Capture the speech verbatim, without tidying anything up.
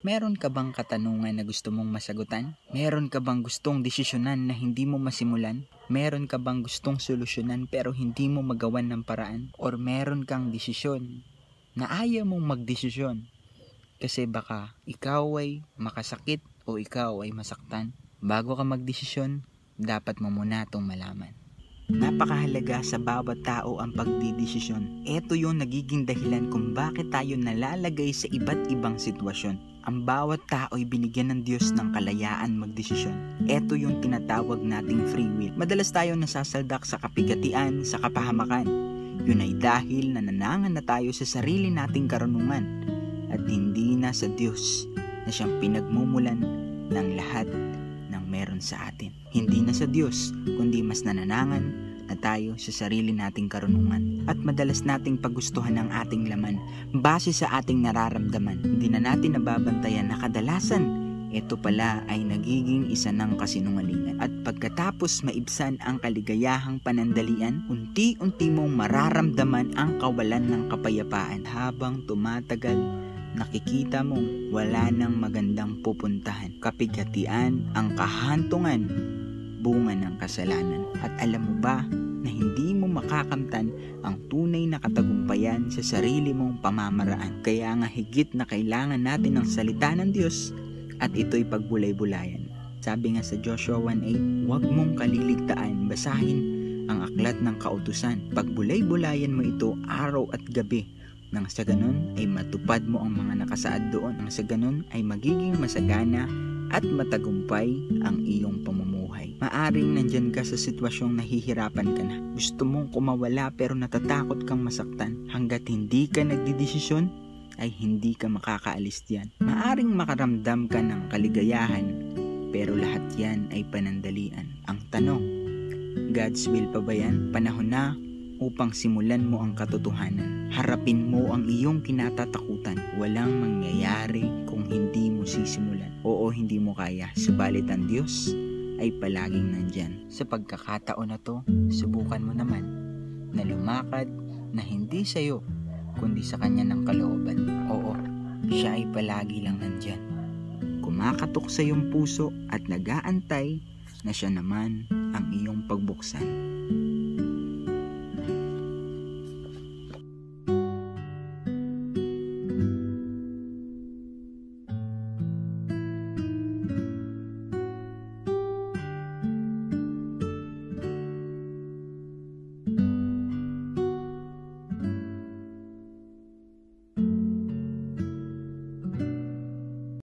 Meron ka bang katanungan na gusto mong masagutan? Meron ka bang gustong desisyonan na hindi mo masimulan? Meron ka bang gustong solusyonan pero hindi mo magawan ng paraan? Or meron kang desisyon na ayaw mong magdesisyon kasi baka ikaw ay makasakit o ikaw ay masaktan? Bago ka magdesisyon, dapat mo muna itong malaman. Napakahalaga sa bawat tao ang pagdidesisyon. Ito yung nagiging dahilan kung bakit tayo nalalagay sa iba't ibang sitwasyon. Ang bawat tao ay binigyan ng Diyos ng kalayaan magdesisyon. Ito yung tinatawag nating free will. Madalas tayo nasasaldak sa kapigatian, sa kapahamakan. Yun ay dahil nananangan na tayo sa sarili nating karunungan at hindi na sa Diyos na siyang pinagmumulan ng lahat ng meron sa atin. Hindi na sa Diyos, kundi mas nananangan na tayo sa sarili nating karunungan at madalas nating pagustuhan ang ating laman base sa ating nararamdaman. Hindi na natin nababantayan na kadalasan ito pala ay nagiging isa ng kasinungalingan. At pagkatapos maibsan ang kaligayahang panandalian, unti-unti mong mararamdaman ang kawalan ng kapayapaan. Habang tumatagal, nakikita mong wala nang magandang pupuntahan. Kapigatian ang kahantungan, bunga ng kasalanan. At alam mo ba na hindi mo makakamtan ang tunay na katagumpayan sa sarili mong pamamaraan? Kaya nga higit na kailangan natin ng salita ng Diyos at ito'y pagbulay-bulayan. Sabi nga sa Joshua one eight, huwag mong kaliligtaan, basahin ang aklat ng kautusan. Pagbulay-bulayan mo ito araw at gabi, nang sa ganun ay matupad mo ang mga nakasaad doon. Nang sa ganun ay magiging masagana at matagumpay ang iyong pamumuhay. Maaring nandyan ka sa sitwasyong nahihirapan ka na. Gusto mong kumawala pero natatakot kang masaktan. Hanggat hindi ka nagdidesisyon, ay hindi ka makakaalis diyan. Maaring makaramdam ka ng kaligayahan, pero lahat yan ay panandalian. Ang tanong, God's will pa ba yan? Panahon na upang simulan mo ang katotohanan. Harapin mo ang iyong kinatatakutan. Walang mangyayari kung hindi mo sisimulan. Oo, hindi mo kaya. Subalit ang Diyos ay palaging nandyan. Sa pagkakataon na to, subukan mo naman na lumakad na hindi sa'yo, kundi sa Kanya ng kalooban. Oo, siya ay palagi lang nandyan. Kumakatok sa iyong puso at nag-aantay na siya naman ang iyong pagbuksan.